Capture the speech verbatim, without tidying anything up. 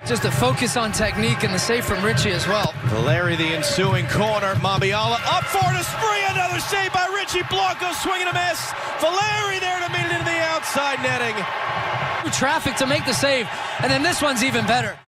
Just a focus on technique and the save from Richey as well. Valeri, the ensuing corner. Mabiala up for it, a spree. Another save by Richey. Blanco swinging a miss. Valeri there to meet it into the outside netting. Traffic to make the save, and then this one's even better.